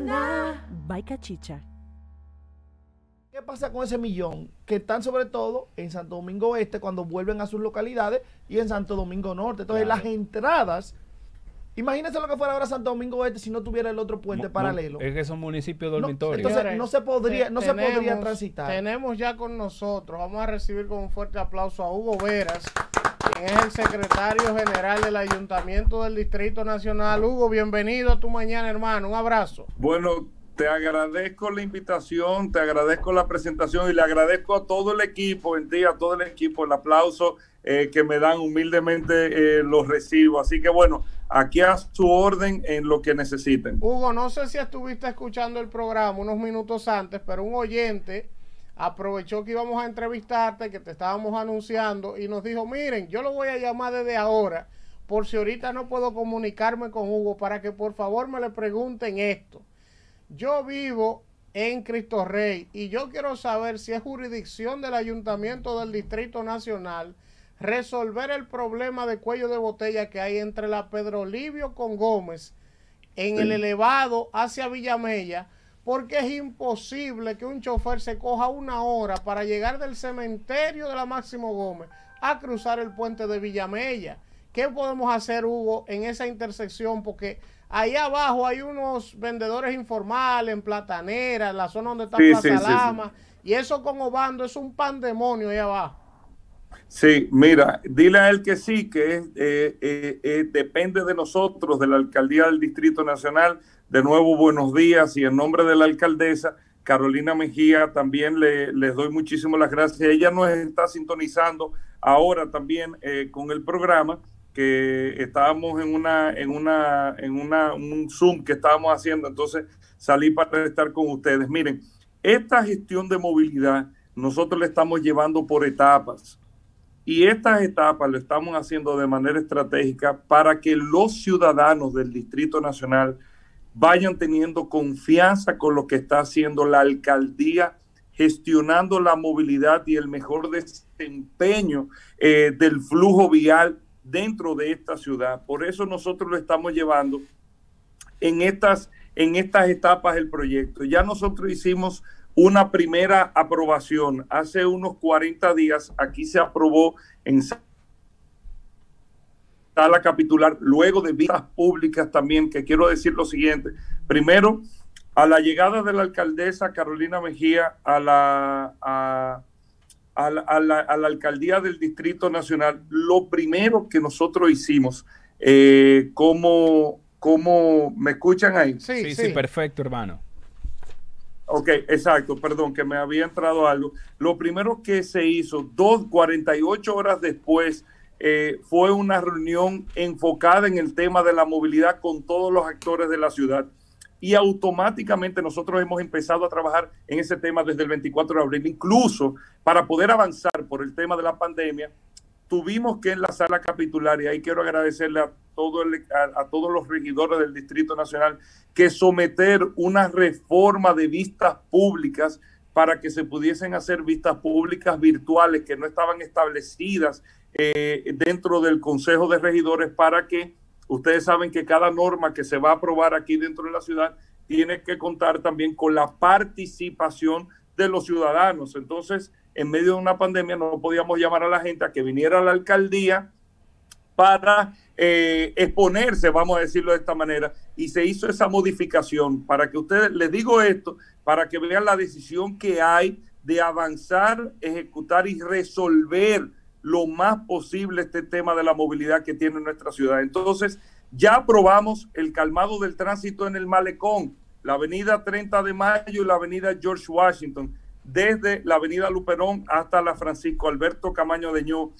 mañana. Bye, Cachicha. ¿Qué pasa con ese millón? Que están sobre todo en Santo Domingo Este cuando vuelven a sus localidades y en Santo Domingo Norte. Entonces las entradas, imagínense lo que fuera ahora Santo Domingo Este si no tuviera el otro puente paralelo. Es que son municipios dormitorios. Entonces no se podría transitar. Tenemos ya con nosotros, vamos a recibir con un fuerte aplauso a Hugo Veras, quien es el secretario general del Ayuntamiento del Distrito Nacional. Hugo, bienvenido a Tu Mañana, hermano. Un abrazo. Bueno, te agradezco la invitación, te agradezco la presentación y le agradezco a todo el equipo, a todo el equipo, el aplauso que me dan humildemente, los recibo. Así que bueno, aquí a su orden en lo que necesiten. Hugo, no sé si estuviste escuchando el programa unos minutos antes, pero un oyente aprovechó que íbamos a entrevistarte, que te estábamos anunciando y nos dijo, miren, yo lo voy a llamar desde ahora por si ahorita no puedo comunicarme con Hugo para que por favor me le pregunten esto. Yo vivo en Cristo Rey y yo quiero saber si es jurisdicción del Ayuntamiento del Distrito Nacional resolver el problema de cuello de botella que hay entre la Pedro Livio con Gómez en el elevado hacia Villamella, porque es imposible que un chofer se coja una hora para llegar del cementerio de la Máximo Gómez a cruzar el puente de Villamella. ¿Qué podemos hacer, Hugo, en esa intersección? Porque ahí abajo hay unos vendedores informales en Platanera, en la zona donde está Plaza Lama, y eso con Obando es un pandemonio ahí abajo. Sí, mira, dile a él que sí, que depende de nosotros, de la Alcaldía del Distrito Nacional. De nuevo, buenos días, y en nombre de la alcaldesa Carolina Mejía también les doy muchísimas las gracias. Ella nos está sintonizando ahora también con el programa, que estábamos en un Zoom que estábamos haciendo, entonces salí para estar con ustedes. Miren, esta gestión de movilidad nosotros la estamos llevando por etapas, y estas etapas lo estamos haciendo de manera estratégica para que los ciudadanos del Distrito Nacional vayan teniendo confianza con lo que está haciendo la alcaldía, gestionando la movilidad y el mejor desempeño del flujo vial dentro de esta ciudad. Por eso nosotros lo estamos llevando en estas etapas del proyecto. Ya nosotros hicimos una primera aprobación hace unos 40 días. Aquí se aprobó en sala capitular, luego de vistas públicas también, que quiero decir lo siguiente. Primero, a la llegada de la alcaldesa Carolina Mejía a la alcaldía del Distrito Nacional, lo primero que nosotros hicimos, ¿cómo me escuchan ahí? Sí, perfecto, hermano. Ok, exacto, perdón, que me había entrado algo. Lo primero que se hizo, 48 horas después, fue una reunión enfocada en el tema de la movilidad con todos los actores de la ciudad. Y automáticamente nosotros hemos empezado a trabajar en ese tema desde el 24 de abril. Incluso para poder avanzar por el tema de la pandemia, tuvimos que en la sala capitular, y ahí quiero agradecerle a todos los regidores del Distrito Nacional, que someter una reforma de vistas públicas para que se pudiesen hacer vistas públicas virtuales que no estaban establecidas dentro del Consejo de Regidores, para que ustedes saben que cada norma que se va a aprobar aquí dentro de la ciudad tiene que contar también con la participación de los ciudadanos. Entonces, en medio de una pandemia no podíamos llamar a la gente a que viniera a la alcaldía para exponerse, vamos a decirlo de esta manera, y se hizo esa modificación para que ustedes, les digo esto, para que vean la decisión que hay de avanzar, ejecutar y resolver lo más posible este tema de la movilidad que tiene nuestra ciudad. Entonces, ya aprobamos el calmado del tránsito en el Malecón, la avenida 30 de Mayo y la avenida George Washington, desde la avenida Luperón hasta la Francisco Alberto Camaño de Ño,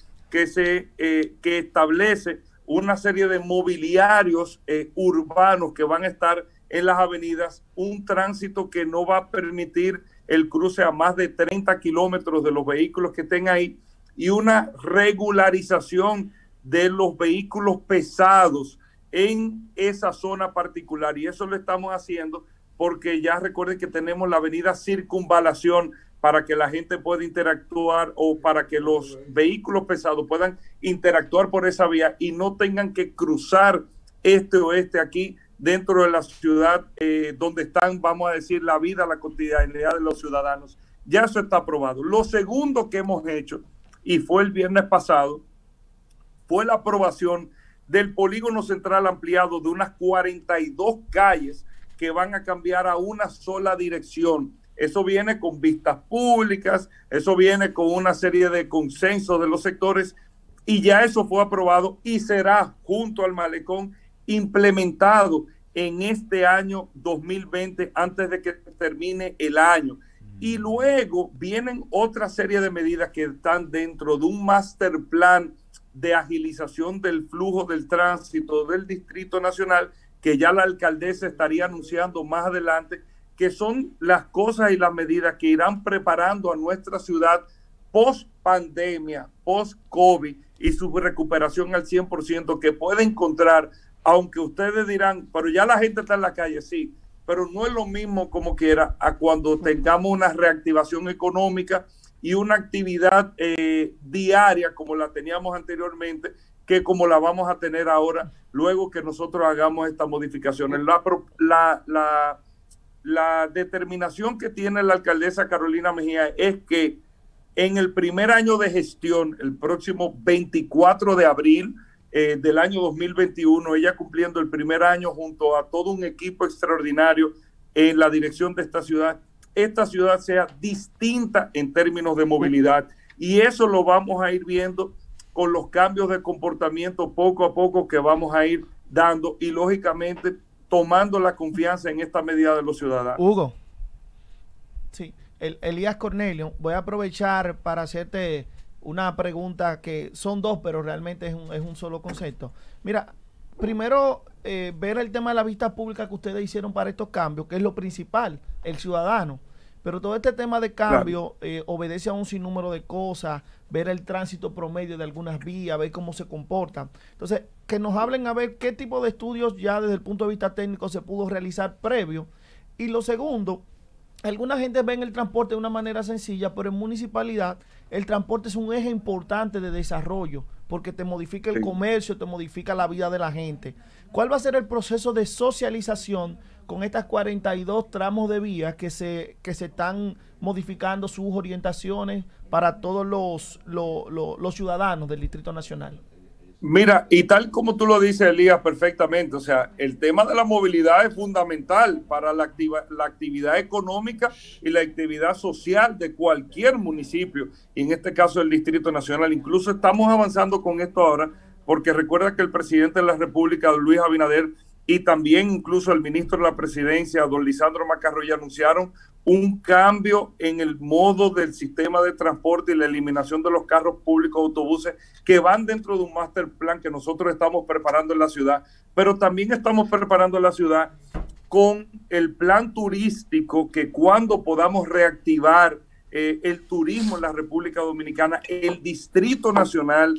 que establece una serie de mobiliarios urbanos que van a estar en las avenidas, un tránsito que no va a permitir el cruce a más de 30 kilómetros de los vehículos que estén ahí, y una regularización de los vehículos pesados en esa zona particular. Y eso lo estamos haciendo porque ya recuerden que tenemos la avenida Circunvalación para que la gente pueda interactuar, o para que los vehículos pesados puedan interactuar por esa vía y no tengan que cruzar este o este aquí dentro de la ciudad, donde están, vamos a decir, la vida, la cotidianidad de los ciudadanos. Ya eso está aprobado. Lo segundo que hemos hecho, y fue el viernes pasado, fue la aprobación del polígono central ampliado de unas 42 calles que van a cambiar a una sola dirección. Eso viene con vistas públicas, eso viene con una serie de consensos de los sectores, y ya eso fue aprobado y será junto al malecón implementado en este año 2020 antes de que termine el año. Y luego vienen otra serie de medidas que están dentro de un master plan de agilización del flujo del tránsito del Distrito Nacional, que ya la alcaldesa estaría anunciando más adelante, que son las cosas y las medidas que irán preparando a nuestra ciudad post pandemia, post COVID y su recuperación al 100%, que puede encontrar, aunque ustedes dirán, pero ya la gente está en la calle, sí, pero no es lo mismo como quiera a cuando tengamos una reactivación económica y una actividad diaria como la teníamos anteriormente, que como la vamos a tener ahora, luego que nosotros hagamos estas modificaciones. La determinación que tiene la alcaldesa Carolina Mejía es que en el primer año de gestión, el próximo 24 de abril del año 2021, ella cumpliendo el primer año junto a todo un equipo extraordinario en la dirección de esta ciudad sea distinta en términos de movilidad. Y eso lo vamos a ir viendo con los cambios de comportamiento poco a poco que vamos a ir dando y lógicamente tomando la confianza en esta medida de los ciudadanos. Hugo, sí, Elías Cornelio, voy a aprovechar para hacerte una pregunta que son dos, pero realmente es un solo concepto. Mira, primero, ver el tema de la vista pública que ustedes hicieron para estos cambios, que es lo principal, el ciudadano. Pero todo este tema de cambio obedece a un sinnúmero de cosas, ver el tránsito promedio de algunas vías, ver cómo se comportan. Entonces, que nos hablen a ver qué tipo de estudios ya desde el punto de vista técnico se pudo realizar previo. Y lo segundo, alguna gente ve el transporte de una manera sencilla, pero en municipalidad el transporte es un eje importante de desarrollo, porque te modifica el comercio, te modifica la vida de la gente. ¿Cuál va a ser el proceso de socialización con estas 42 tramos de vías que se están modificando sus orientaciones para todos los ciudadanos del Distrito Nacional? Mira, y tal como tú lo dices, Elías, perfectamente, o sea, el tema de la movilidad es fundamental para la actividad económica y la actividad social de cualquier municipio, y en este caso el Distrito Nacional. Incluso estamos avanzando con esto ahora, porque recuerda que el presidente de la República, Luis Abinader, y también incluso el ministro de la Presidencia, don Lisandro Macarrulla, anunciaron un cambio en el modo del sistema de transporte y la eliminación de los carros públicos, autobuses, que van dentro de un master plan que nosotros estamos preparando en la ciudad, pero también estamos preparando la ciudad con el plan turístico, que cuando podamos reactivar el turismo en la República Dominicana, el Distrito Nacional,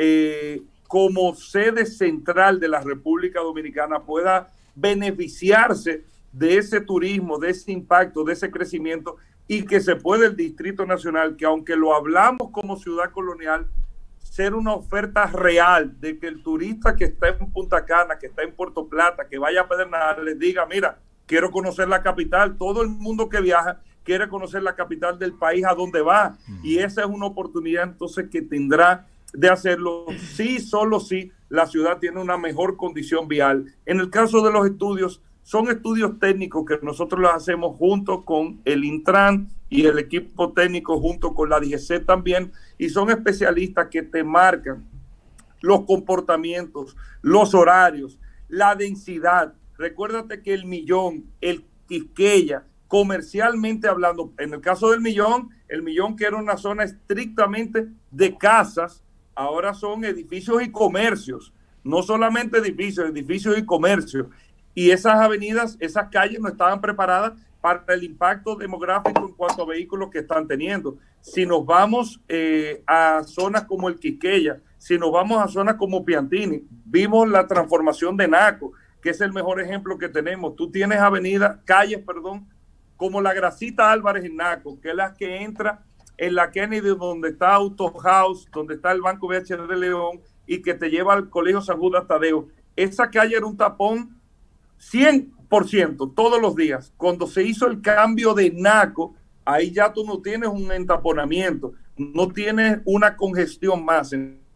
como sede central de la República Dominicana, pueda beneficiarse de ese turismo, de ese impacto, de ese crecimiento, y que se pueda el Distrito Nacional, que aunque lo hablamos como ciudad colonial, ser una oferta real de que el turista que está en Punta Cana, que está en Puerto Plata, que vaya a Pedernales, les diga, mira, quiero conocer la capital. Todo el mundo que viaja quiere conocer la capital del país a donde va, y esa es una oportunidad entonces que tendrá de hacerlo, sí, solo si la ciudad tiene una mejor condición vial. En el caso de los estudios, son estudios técnicos que nosotros los hacemos junto con el Intran y el equipo técnico, junto con la DGC también, y son especialistas que te marcan los comportamientos, los horarios, la densidad. Recuérdate que el Millón, el Quisqueya, comercialmente hablando, en el caso del Millón, el Millón, que era una zona estrictamente de casas, ahora son edificios y comercios, no solamente edificios y comercios. Y esas avenidas, esas calles no estaban preparadas para el impacto demográfico en cuanto a vehículos que están teniendo. Si nos vamos a zonas como el Quisqueya, si nos vamos a zonas como Piantini, vimos la transformación de Naco, que es el mejor ejemplo que tenemos. Tú tienes calles, como la Gracita Álvarez en Naco, que es la que entra en la Kennedy, donde está Auto House, donde está el Banco BHD de León, y que te lleva al Colegio San Judas Tadeo. Esa calle era un tapón 100% todos los días. Cuando se hizo el cambio de Naco, ahí ya tú no tienes un entaponamiento, no tienes una congestión más.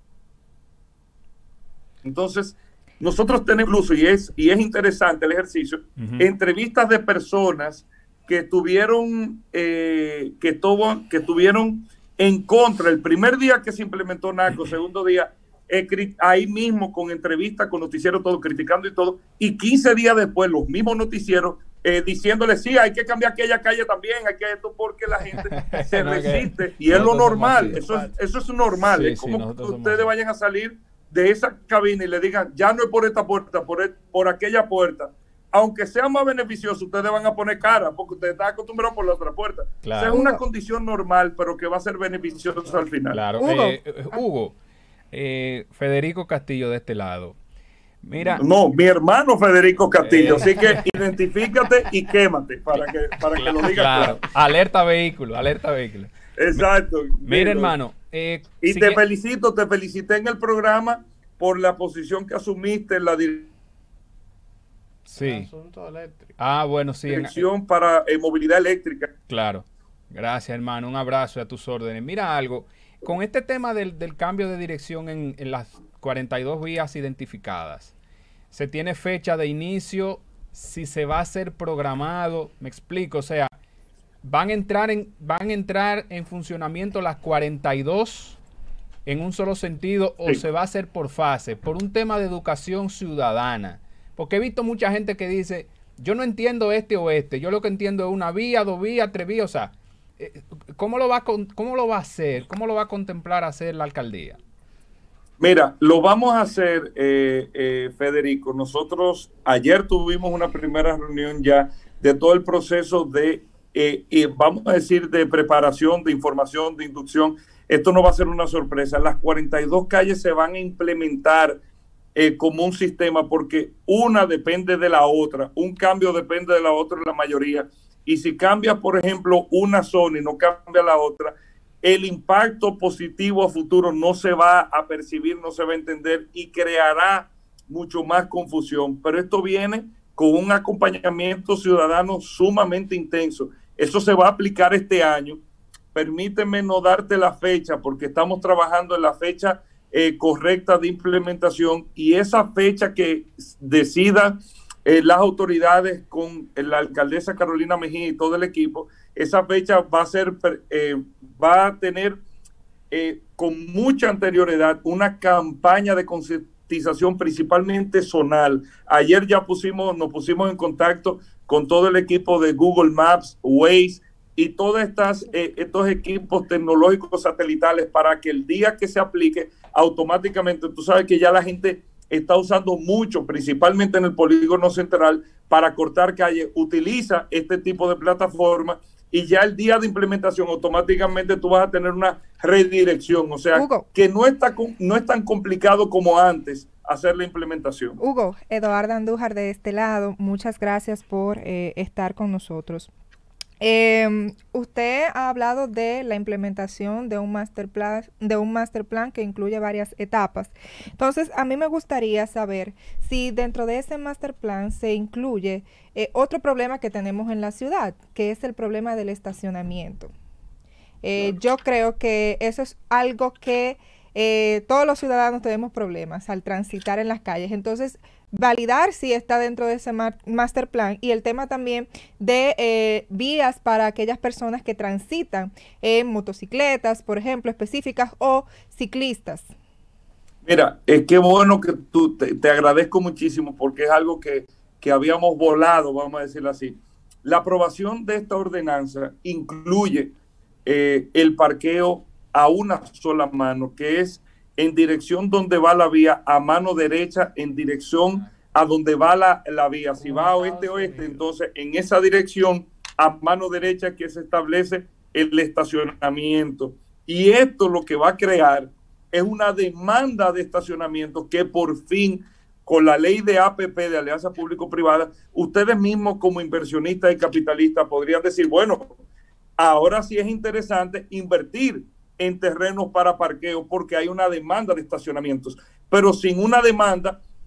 Entonces, nosotros tenemos incluso, y es interesante el ejercicio, entrevistas de personas que tuvieron en contra el primer día que se implementó Naco, segundo día, ahí mismo con entrevistas, con noticieros, todo, criticando y todo, y 15 días después los mismos noticieros diciéndole, sí, hay que cambiar aquella calle también, hay que esto, porque la gente se resiste, y es lo normal, eso es normal, es como que ustedes vayan a salir de esa cabina y le digan, ya no es por esta puerta, por aquella puerta, aunque sea más beneficioso, ustedes van a poner cara, porque ustedes están acostumbrados por la otra puerta. Claro. O sea, es una condición normal, pero que va a ser beneficiosa al final. Claro. Hugo, Federico Castillo de este lado. Mira. No, mi hermano Federico Castillo, así que identifícate y quémate para que lo digas claro. Alerta vehículo. Exacto. Mira, hermano. Y te felicité en el programa por la posición que asumiste en la dirección. Sí. Bueno, sí. Dirección para movilidad eléctrica. Claro. Gracias, hermano. Un abrazo y a tus órdenes. Mira algo. Con este tema del cambio de dirección en las 42 vías identificadas, se tiene fecha de inicio, si se va a hacer programado, me explico, o sea, van a entrar en funcionamiento las 42 en un solo sentido, o se va a hacer por fase, por un tema de educación ciudadana, porque he visto mucha gente que dice, yo no entiendo este o este, yo lo que entiendo es una vía, 2 vías, 3 vías, o sea, ¿cómo lo va a hacer? ¿Cómo lo va a contemplar hacer la alcaldía? Mira, lo vamos a hacer, Federico. Nosotros ayer tuvimos una primera reunión ya de todo el proceso de, vamos a decir, de preparación, de información, de inducción. Esto no va a ser una sorpresa. Las 42 calles se van a implementar como un sistema porque una depende de la otra. Un cambio depende de la otra en la mayoría. Y si cambia, por ejemplo, una zona y no cambia la otra, el impacto positivo a futuro no se va a percibir, no se va a entender y creará mucho más confusión. Pero esto viene con un acompañamiento ciudadano sumamente intenso. Eso se va a aplicar este año. Permíteme no darte la fecha porque estamos trabajando en la fecha correcta de implementación y esa fecha que decida las autoridades con la alcaldesa Carolina Mejía y todo el equipo, esa fecha va a tener con mucha anterioridad una campaña de concientización principalmente zonal. Ayer ya nos pusimos en contacto con todo el equipo de Google Maps, Waze y todos estos equipos tecnológicos satelitales para que el día que se aplique automáticamente, tú sabes que ya la gente está usando mucho, principalmente en el polígono central, para cortar calles, utiliza este tipo de plataforma y ya el día de implementación automáticamente tú vas a tener una redirección, o sea, Hugo, que no es tan complicado como antes hacer la implementación. Hugo, Eduardo Andújar de este lado, muchas gracias por estar con nosotros. Usted ha hablado de la implementación de un master plan que incluye varias etapas. Entonces, a mí me gustaría saber si dentro de ese master plan se incluye otro problema que tenemos en la ciudad, que es el problema del estacionamiento. Yo creo que eso es algo que todos los ciudadanos tenemos problemas al transitar en las calles. Entonces, validar si está dentro de ese master plan y el tema también de vías para aquellas personas que transitan en motocicletas, por ejemplo, específicas o ciclistas. Mira, qué bueno que tú, te agradezco muchísimo porque es algo que habíamos volado, vamos a decirlo así. La aprobación de esta ordenanza incluye el parqueo a una sola mano, que es en dirección donde va la vía, a mano derecha en dirección a donde va la vía. Si va a oeste-oeste, entonces en esa dirección a mano derecha que se establece el estacionamiento. Y esto lo que va a crear es una demanda de estacionamiento que por fin, con la ley de APP, de Alianza Público-Privada, ustedes mismos como inversionistas y capitalistas podrían decir, bueno, ahora sí es interesante invertir en terrenos para parqueo porque hay una demanda de estacionamientos, pero sin una demanda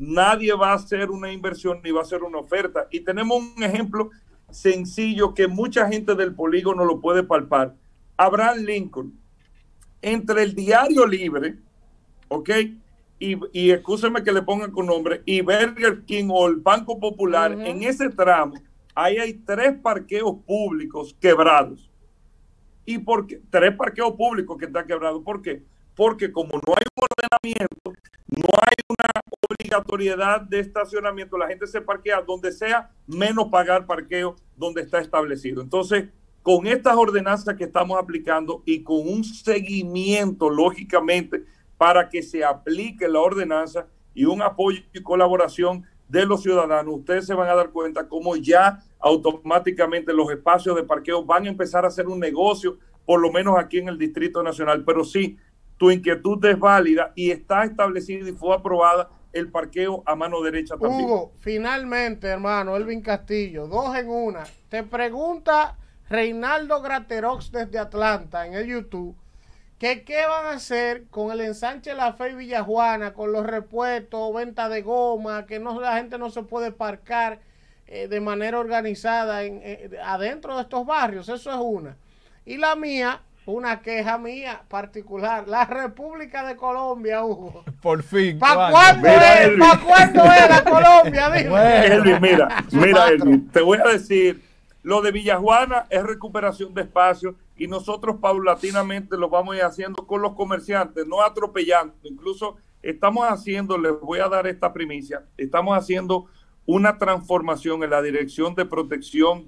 nadie va a hacer una inversión ni va a hacer una oferta. Y tenemos un ejemplo sencillo que mucha gente del polígono lo puede palpar. Abraham Lincoln, entre el Diario Libre, ¿ok? Y escúcheme que le pongan con nombre, y Burger King o el Banco Popular, en ese tramo, ahí hay 3 parqueos públicos quebrados. ¿Y por qué? 3 parqueos públicos que están quebrados. ¿Por qué? Porque como no hay un ordenamiento, no hay una obligatoriedad de estacionamiento, la gente se parquea donde sea, menos pagar parqueo donde está establecido. Entonces, con estas ordenanzas que estamos aplicando y con un seguimiento, lógicamente, para que se aplique la ordenanza y un apoyo y colaboración de los ciudadanos, ustedes se van a dar cuenta cómo ya automáticamente los espacios de parqueo van a empezar a hacer un negocio, por lo menos aquí en el Distrito Nacional. Pero sí, tu inquietud es válida y está establecida y fue aprobada el parqueo a mano derecha también. Hugo, finalmente, hermano, Elvin Castillo, 2 en 1. Te pregunta Reinaldo Graterox desde Atlanta en el YouTube, que qué van a hacer con el ensanche La Fe y Villajuana, con los repuestos, venta de goma, que no, la gente no se puede parcar de manera organizada adentro de estos barrios. Eso es una. Y la mía, una queja mía particular, la República de Colombia, Hugo. Por fin. ¿Para cuándo es? ¿Para cuándo es la Colombia? Dime. Elvin, mira, Elvin, te voy a decir, lo de Villajuana es recuperación de espacio y nosotros paulatinamente lo vamos a ir haciendo con los comerciantes, no atropellando. Incluso estamos haciendo, les voy a dar esta primicia, estamos haciendo una transformación en la Dirección de Protección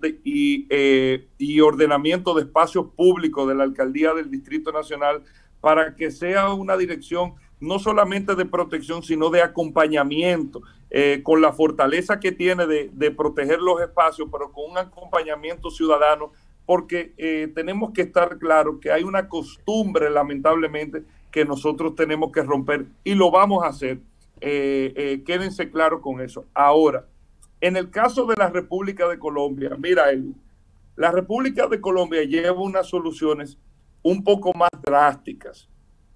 y Ordenamiento de Espacios Públicos de la Alcaldía del Distrito Nacional para que sea una dirección no solamente de protección, sino de acompañamiento, con la fortaleza que tiene de proteger los espacios, pero con un acompañamiento ciudadano, porque tenemos que estar claros que hay una costumbre, lamentablemente, que nosotros tenemos que romper y lo vamos a hacer. Quédense claros con eso. Ahora, en el caso de la República de Colombia, mira, la República de Colombia lleva unas soluciones un poco más drásticas.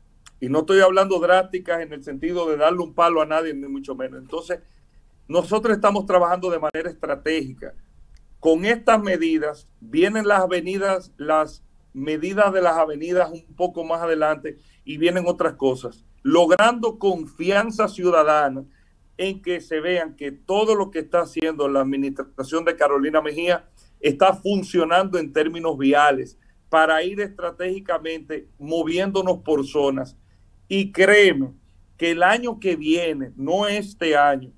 Y no estoy hablando drásticas en el sentido de darle un palo a nadie, ni mucho menos. Entonces, nosotros estamos trabajando de manera estratégica. Con estas medidas, vienen las avenidas, las medidas de las avenidas un poco más adelante y vienen otras cosas, logrando confianza ciudadana en que se vean que todo lo que está haciendo la administración de Carolina Mejía está funcionando en términos viales para ir estratégicamente moviéndonos por zonas. Y créeme que el año que viene, no este año,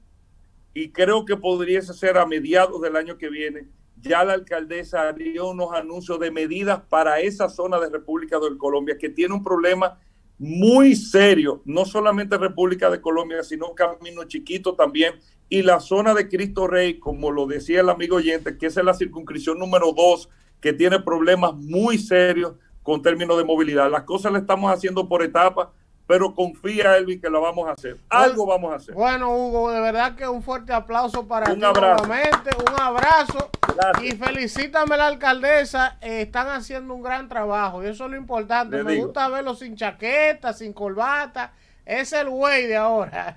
y creo que podría ser a mediados del año que viene, ya la alcaldesa haría unos anuncios de medidas para esa zona de República de Colombia que tiene un problema muy serio, no solamente República de Colombia, sino Camino Chiquito también, y la zona de Cristo Rey, como lo decía el amigo oyente, que esa es la circunscripción número 2, que tiene problemas muy serios con términos de movilidad. Las cosas las estamos haciendo por etapas, pero confía, Elvin, que lo vamos a hacer. Algo vamos a hacer. Bueno, Hugo, de verdad que un fuerte aplauso para ti abrazo. nuevamente, un abrazo. Gracias. Y felicítame a la alcaldesa, están haciendo un gran trabajo y eso es lo importante. Me gusta verlo sin chaqueta, sin corbata. Es el güey de ahora.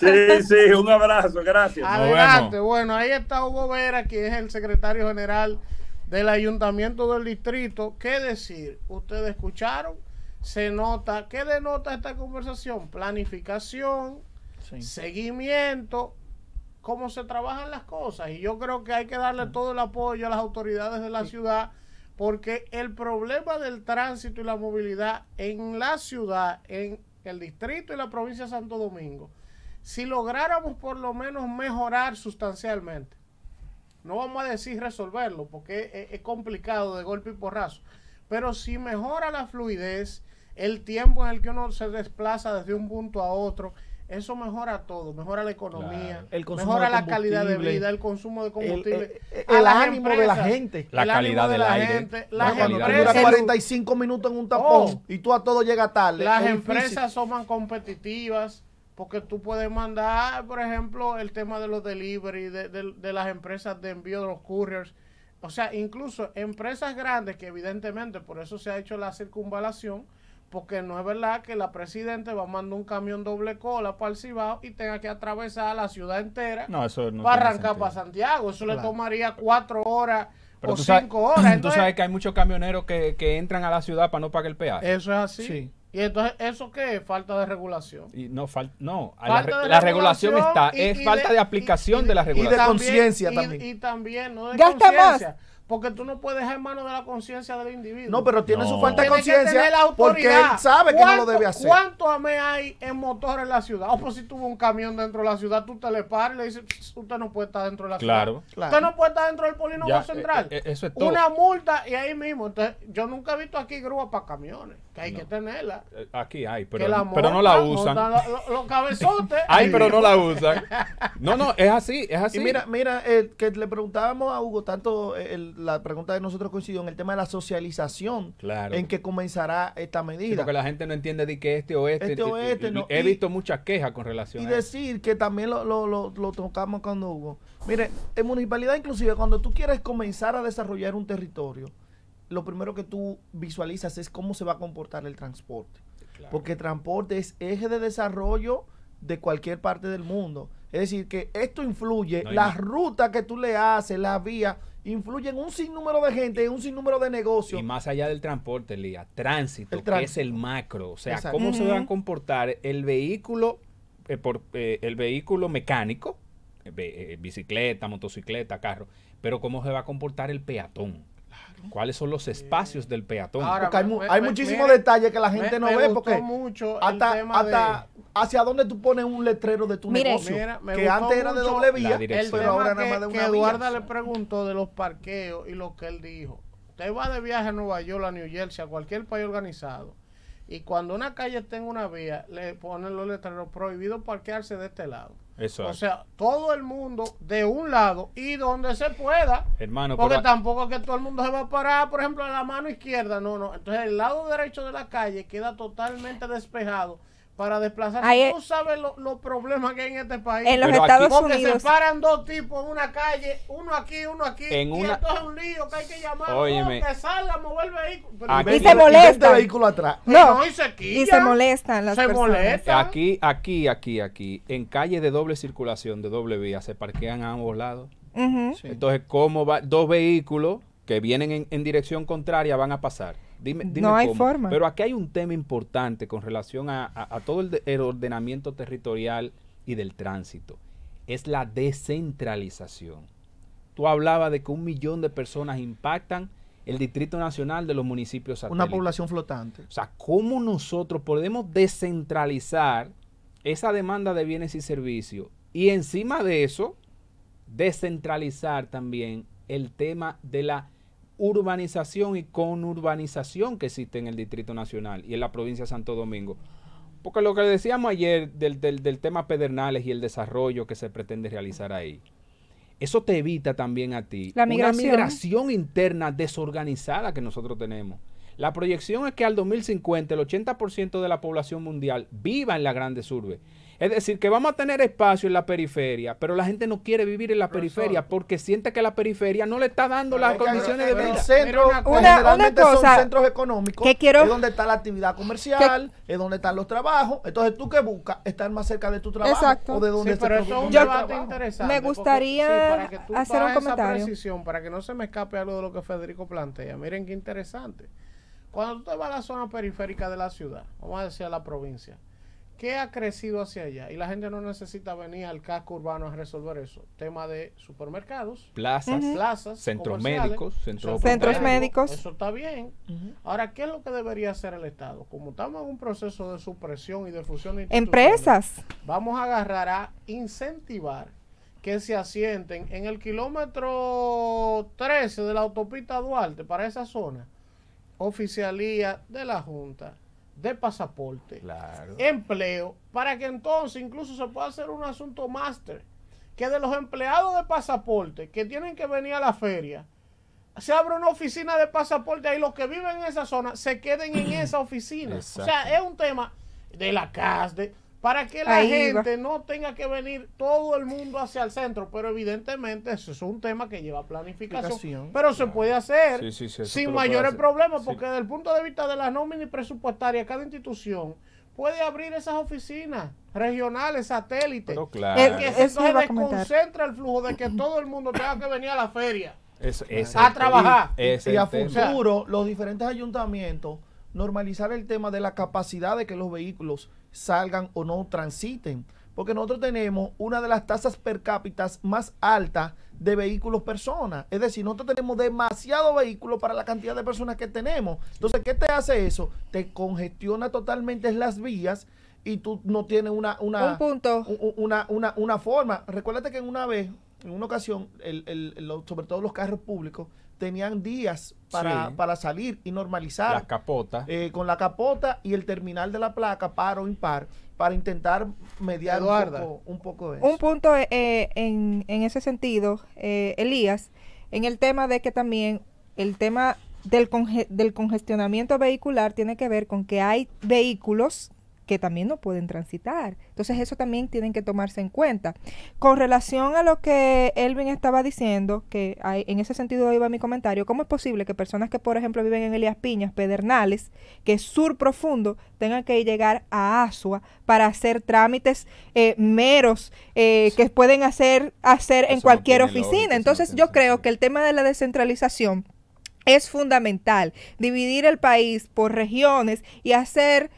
Sí, un abrazo, gracias. Adelante, bueno, ahí está Hugo Vera, quien es el secretario general del Ayuntamiento del Distrito. ¿Qué decir? Ustedes escucharon. Se nota, ¿qué denota esta conversación? Planificación, sí, seguimiento, cómo se trabajan las cosas. Y yo creo que hay que darle todo el apoyo a las autoridades de la ciudad, porque el problema del tránsito y la movilidad en la ciudad, en el distrito y la provincia de Santo Domingo, si lográramos por lo menos mejorar sustancialmente, no vamos a decir resolverlo, porque es complicado de golpe y porrazo, pero si mejora la fluidez, el tiempo en el que uno se desplaza desde un punto a otro, eso mejora todo, mejora la economía, claro, mejora la calidad de vida, el consumo de combustible, el ánimo de la gente, la calidad del aire, las empresas, dura 45 minutos en un tapón y tú a todo llega tarde. Las empresas son más competitivas porque tú puedes mandar, por ejemplo, el tema de los delivery, de las empresas de envío de los couriers. O sea, incluso empresas grandes que evidentemente por eso se ha hecho la circunvalación, porque no es verdad que la presidenta va a mandar un camión doble cola para el Cibao y tenga que atravesar la ciudad entera No, eso no para tiene arrancar sentido. para Santiago. Eso le Claro. tomaría 4 horas Pero o tú sabes- 5 horas. Tú Entonces, sabes que hay muchos camioneros que entran a la ciudad para no pagar el peaje. eso es así. Sí. Y entonces, ¿eso qué es? Falta de regulación. Y no, no, Falta de la regulación está, y- es y falta de aplicación de la y de regulación. conciencia y- también. Y también, no de Gasta conciencia. Porque tú no puedes dejar en manos de la conciencia del individuo. No, pero tiene No. su falta de Tiene que tener conciencia la porque autoridad. él sabe que no lo ¿Cuánto- debe hacer. ¿Cuánto AME hay en motor en la ciudad? O pues si tuvo un camión dentro de la ciudad, tú te le paras y le dices, usted no puede estar dentro de la Claro. ciudad. Claro. Usted no puede estar dentro del polígono Ya, central. eso es todo. Una multa y ahí mismo. Entonces, yo nunca he visto aquí grúa para camiones, que hay que tenerla. Aquí hay, Que pero, la pero no la montan, usan. montan los cabezotes. Hay, pero no la usan. No, es así, es así. Y mira, que le preguntábamos a Hugo, tanto la pregunta de nosotros coincidió en el tema de la socialización, Claro. en que comenzará esta Sí, medida. porque la gente no entiende de que este o este. Este o este, no. He Y- visto muchas quejas con relación Y a eso. decir que también lo tocamos con Hugo. Mire, en municipalidad inclusive, cuando tú quieres comenzar a desarrollar un territorio, lo primero que tú visualizas es cómo se va a comportar el transporte. Claro. Porque el transporte es eje de desarrollo de cualquier parte del mundo. Es decir, que esto influye, No hay la más. ruta que tú le haces, la vía, influye en un sinnúmero de gente, en un sinnúmero de negocios. Y más allá del transporte, Lía, tránsito, El que tránsito. es el macro. O sea, Exacto. cómo se Ujú. va a comportar el vehículo, el vehículo mecánico, bicicleta, motocicleta, carro, pero cómo se va a comportar el peatón. ¿Cuáles son los espacios del peatón? Ahora, Porque hay me- muchísimos mire, detalles que la gente no me ve, gustó porque mucho el hasta tema hacia dónde tú pones un letrero de tu Mire, negocio, me que gustó antes era de mucho doble la vía, dirección. el pero tema ahora nada más de que una Eduarda vía. le preguntó de los parqueos y lo que él dijo. Usted va de viaje a Nueva York, a New Jersey, a cualquier país organizado, y cuando una calle tenga una vía, le ponen los letreros prohibido parquearse de este lado. Eso O es. sea, todo el mundo de un lado y donde se pueda. Hermano, Porque pero- tampoco es que todo el mundo se va a parar, por ejemplo, en la mano izquierda. No, no. Entonces el lado derecho de la calle queda totalmente despejado para desplazarse. Ahí Tú sabes los problemas que hay en este país. En los Pero aquí- Estados Porque Unidos. se paran dos tipos en una calle, uno aquí, En y una- esto es un lío que hay que llamar. Óyeme. Que salga a mover el vehículo. Pero Aquí- Y Ve- se y 20 molestan. vehículos atrás. No, y se quillan. y se molestan las Se personas. molestan. Aquí, en calle de doble circulación, de doble vía, se parquean a ambos lados. Ujú. Sí. Entonces, ¿cómo va? Dos vehículos que vienen en dirección contraria van a pasar. Dime No hay cómo. forma. Pero aquí hay un tema importante con relación a todo el ordenamiento territorial y del tránsito. Es la descentralización. Tú hablabas de que 1 millón de personas impactan el Distrito Nacional de los municipios Una satélites. población flotante. O sea, ¿cómo nosotros podemos descentralizar esa demanda de bienes y servicios? Y encima de eso, descentralizar también el tema de la urbanización y conurbanización que existe en el Distrito Nacional y en la provincia de Santo Domingo. Porque lo que decíamos ayer del tema Pedernales y el desarrollo que se pretende realizar ahí, eso te evita también a ti La una migración. migración interna desorganizada que nosotros tenemos. La proyección es que al 2050 el 80% de la población mundial viva en las grandes urbes. Es decir, que vamos a tener espacio en la periferia, pero la gente no quiere vivir en la periferia porque siente que la periferia no le está dando las Es que condiciones de el vida. centro, Mira una generalmente cosa son centros económicos, que quiero- es donde está la actividad comercial, es donde están los trabajos. Entonces, ¿tú qué buscas? Estar más cerca de tu trabajo Exacto. o de donde Sí, pero se eso es un produce el debate trabajo. interesante. Me porque, gustaría para que tú hacer un hagas esa comentario. precisión, para que no se me escape algo de lo que Federico plantea. Miren qué interesante. Cuando tú te vas a la zona periférica de la ciudad, vamos a decir a la provincia, ¿qué ha crecido hacia allá? Y la gente no necesita venir al casco urbano a resolver eso. Tema de supermercados, Plazas, plazas, centros comerciales, médicos, Centros médicos. Eso está bien. Ahora, ¿qué es lo que debería hacer el Estado? Como estamos en un proceso de supresión y de fusión de instituciones, Empresas. vamos a agarrar a incentivar que se asienten en el kilómetro 13 de la autopista Duarte para esa zona, oficialía de la Junta, de pasaporte, claro. empleo, para que entonces incluso se pueda hacer un asunto máster, que de los empleados de pasaporte que tienen que venir a la feria, se abre una oficina de pasaporte y los que viven en esa zona se queden en esa oficina. O sea, Exacto. es un tema de la CAS, para que la Ahí gente no tenga que venir todo el mundo hacia el centro, pero evidentemente eso es un tema que lleva planificación, pero se puede hacer Sí, sí, sí, eso tú sin lo puedes mayores hacer. problemas, Sí. porque desde el punto de vista de las nóminas presupuestarias, cada institución puede abrir esas oficinas regionales, satélites, Pero claro. que Eso entonces iba a comentar. desconcentra el flujo de que todo el mundo tenga que venir a la feria. A trabajar. Ese Y es a el tema. futuro, los diferentes ayuntamientos normalizar el tema de la capacidad de que los vehículos salgan o no transiten. Porque nosotros tenemos una de las tasas per cápita más altas de vehículos personas. Es decir, nosotros tenemos demasiados vehículos para la cantidad de personas que tenemos. Entonces, ¿qué te hace eso? Te congestiona totalmente las vías y tú no tienes Un punto. una forma. Recuérdate que en una ocasión, sobre todo los carros públicos, tenían días para salir y normalizar. Las capotas. Con la capota y el terminal de la placa, par o impar, para intentar mediar un poco de eso. Un punto en ese sentido, Elías, en el tema de que también el tema del congestionamiento vehicular tiene que ver con que hay vehículos que también no pueden transitar. Entonces eso también tienen que tomarse en cuenta. Con relación a lo que Elvin estaba diciendo, que en ese sentido iba mi comentario, ¿cómo es posible que personas que, por ejemplo, viven en Elías Piñas, Pedernales, que es sur profundo, tengan que llegar a Asua para hacer trámites meros que pueden hacer en no cualquier tiene oficina? lógica, eso Entonces no tiene yo creo sentido. que el tema de la descentralización es fundamental, dividir el país por regiones y hacer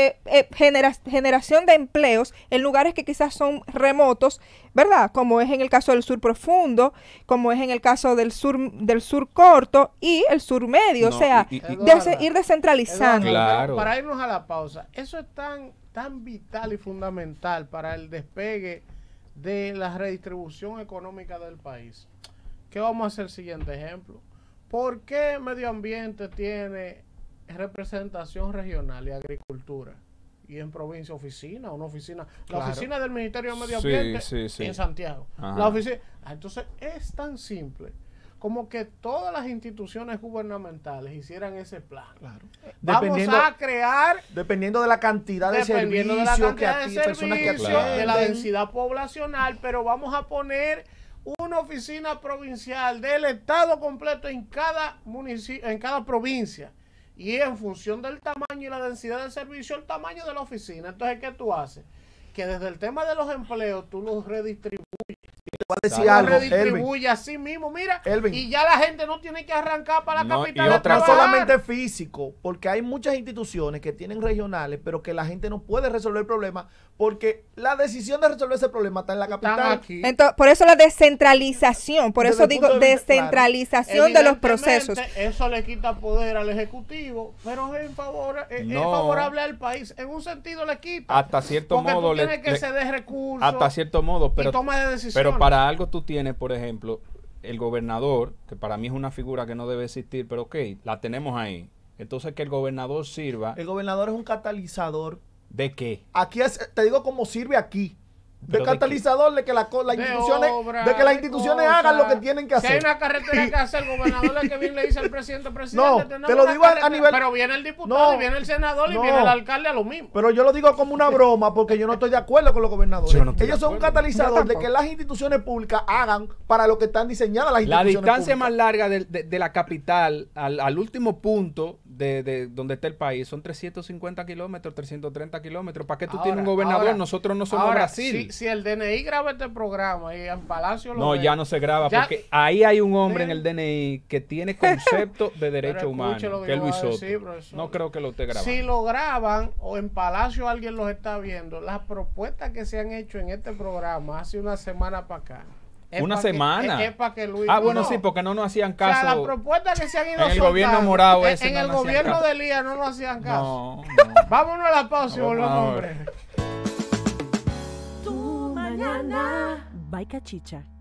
generación de empleos en lugares que quizás son remotos, ¿verdad? Como es en el caso del sur profundo, como es en el caso del sur corto y el sur medio, No, o sea, Eduarda, ir descentralizando. Claro. Para irnos a la pausa, eso es tan vital y fundamental para el despegue de la redistribución económica del país. ¿Qué vamos a hacer el siguiente ejemplo? ¿Por qué medio ambiente tiene representación regional y agricultura? Y en provincia una oficina, la Claro. oficina del Ministerio de Medio Sí, Ambiente sí. en Santiago. Ajá. La oficina, entonces es tan simple como que todas las instituciones gubernamentales hicieran ese plan. Claro. Vamos a crear, Dependiendo de la cantidad de dependiendo de la servicios que cantidad de personas que servicios, atienden. de la densidad poblacional, pero vamos a poner una oficina provincial del estado completo en cada municipio, en cada provincia, y en función del tamaño y la densidad del servicio, el tamaño de la oficina. Entonces, ¿qué tú haces? Que desde el tema de los empleos tú los redistribuyes. Te voy a decir Lo algo, Elvin. redistribuye así mismo, mira, Elvin. y ya la gente no tiene que arrancar para la No, capital y a otra No cosa. trabajar. solamente físico, porque hay muchas instituciones que tienen regionales, pero que la gente no puede resolver el problema, porque la decisión de resolver ese problema está en la Están capital. aquí. Entonces, por eso la descentralización, por Desde eso el digo punto de vista, descentralización de los Evidentemente, procesos. Eso le quita poder al Ejecutivo, pero es es No. favorable al país. En un sentido le quita. Hasta cierto porque modo tú tienes que ceder recursos hasta cierto modo, pero y toma de decisiones. Pero para algo tú tienes, por ejemplo, el gobernador, que para mí es una figura que no debe existir, pero ok, la tenemos ahí. Entonces que el gobernador sirva El gobernador es un catalizador. ¿de qué? Aquí te digo cómo sirve aquí. De ¿Pero de qué? catalizador de que las instituciones, obras, de que las de instituciones cosas. hagan lo que tienen que Si hay hacer. una carretera que hace el gobernador, el que viene le dice al presidente, No, tenemos te lo una digo a carretera. nivel- Pero viene el diputado, No, y viene el senador, y no. viene el alcalde a lo mismo. Pero yo lo digo como una broma porque yo no estoy de acuerdo con los gobernadores. Yo no estoy de Ellos son un acuerdo. catalizador Yo de tampoco. que las instituciones públicas hagan para lo que están diseñadas las La instituciones distancia más públicas. larga de la capital al último punto de donde está el país son 350 kilómetros, 330 kilómetros. ¿Para qué tú tienes un gobernador? Nosotros no somos ahora, Brasil. Si el DNI graba este programa y en Palacio lo No, ve, ya no se graba ya- porque ahí hay un hombre en Ven. el DNI que tiene concepto de derecho Pero humano, escuche lo que que es yo voy Luis a Soto. decir, profesor. No creo que lo esté grabando. Si lo graban o en Palacio alguien los está viendo, las propuestas que se han hecho en este programa hace una semana para acá. es ¿Una pa' que- semana? Es para que Luis. Ah, bueno, no. sí, porque no nos hacían O sea, las caso. propuestas que se han ido en el soltando, gobierno morado ese en no el nos hacían gobierno caso. de Elías no nos hacían caso. No, no. Vámonos a la pausa y Vamos volvemos en ahora. breve. Tu mañana. By Cachicha.